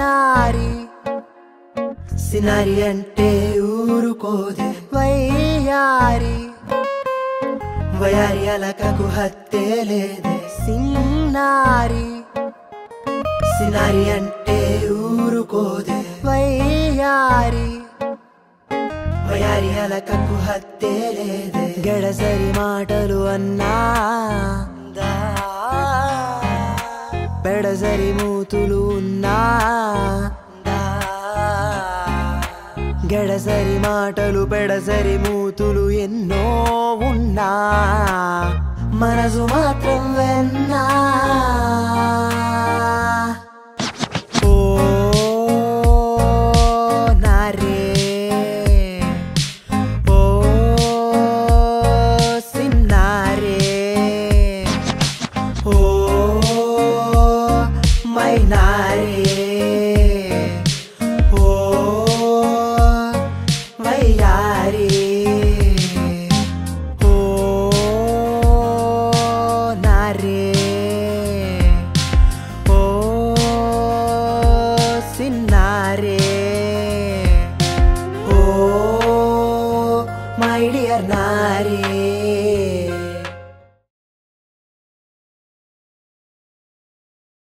సిన్నారి సినారి అంటే ఊరుకోదే వయ్యారి వయారి అలకకు హత్తే లేదే సిన్నారి సినారి అంటే ఊరుకోదే వయ్యారి వయారి అలకకు హత్తే లేదే గడసరి మాటలు అన్నా పెడసరి మూతులు ఉన్నా గడసరి మాటలు పెడసరి మూతులు ఎన్నో ఉన్నా మనసు మాత్రం వెన్నా